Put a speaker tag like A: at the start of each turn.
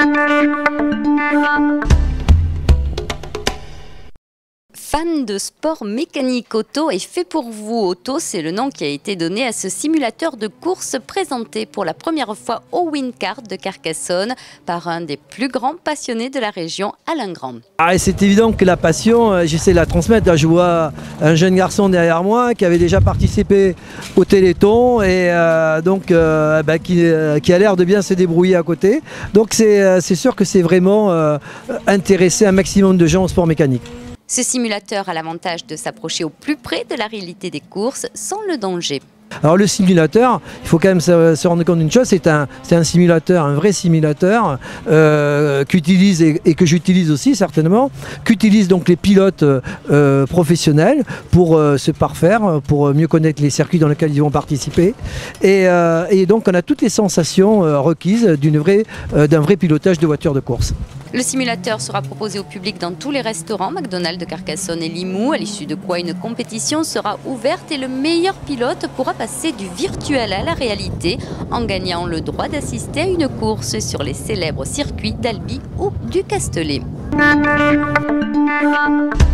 A: Fan de sport mécanique auto et fait pour vous auto, c'est le nom qui a été donné à ce simulateur de course présenté pour la première fois au Wincar de Carcassonne par un des plus grands passionnés de la région, Alain Grand.
B: C'est évident que la passion, j'essaie de la transmettre. Je vois un jeune garçon derrière moi qui avait déjà participé au Téléthon et qui a l'air de bien se débrouiller à côté. Donc c'est sûr que c'est vraiment intéresser un maximum de gens au sport mécanique.
A: Ce simulateur a l'avantage de s'approcher au plus près de la réalité des courses sans le danger.
B: Alors le simulateur, il faut quand même se rendre compte d'une chose, c'est un simulateur, un vrai simulateur qu'utilise et que j'utilise aussi certainement, qu'utilisent donc les pilotes professionnels pour se parfaire, pour mieux connaître les circuits dans lesquels ils vont participer. Et donc on a toutes les sensations requises d'un vrai pilotage de voiture de course.
A: Le simulateur sera proposé au public dans tous les restaurants McDonald's de Carcassonne et Limoux, à l'issue de quoi une compétition sera ouverte et le meilleur pilote pourra passer du virtuel à la réalité en gagnant le droit d'assister à une course sur les célèbres circuits d'Albi ou du Castellet.